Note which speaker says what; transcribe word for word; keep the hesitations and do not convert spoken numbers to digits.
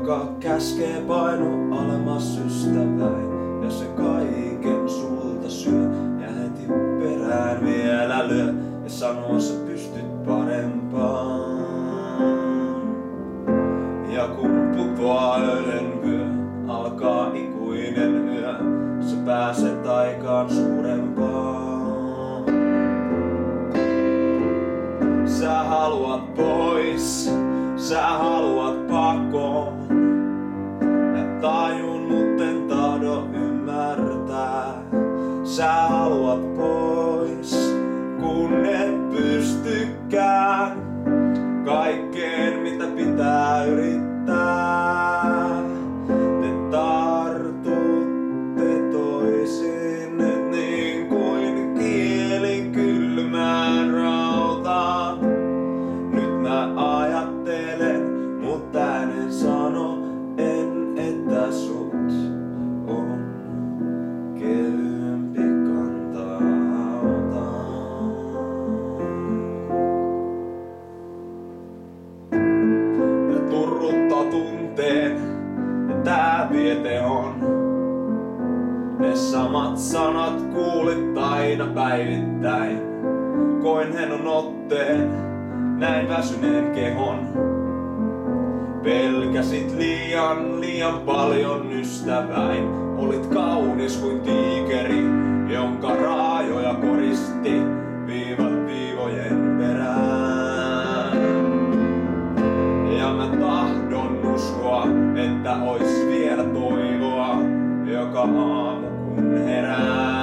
Speaker 1: joka käskee painu alemmas ystäväin, ja se kaiken sulta syö ja heti perään vielä lyö ja sanoo sä pystyt parempaan. Ja kun putoaa öinen vyö, alkaa ikuinen yö, sä pääset aikaan suurempaan. Sä haluat pois, sä haluat pakoon. Mä tajun, mut en tahdo ymmärtää. Sä haluat pois, kun et pystykään kaikkeen mitä pitää yrittää. Te tartutte toisinne niin kuin kieli kylmään rautaan. Nyt mä ajattelen, mut äänen sano en, että sut on kevyempi kantaa hautaan. Ja turruttaa tunteen, ja tää viete on. Ne samat sanat kuulit aina päivittäin. Koin hennon otteen, näin väsyneen kehon. Pelkäsit liian, liian paljon ystäväin. Olit kaunis kuin tiikeri, jonka raajoja koristi viivat viivojen perään. Ja mä tahdon uskoa, että ois vielä toivoa joka aamu kun herää.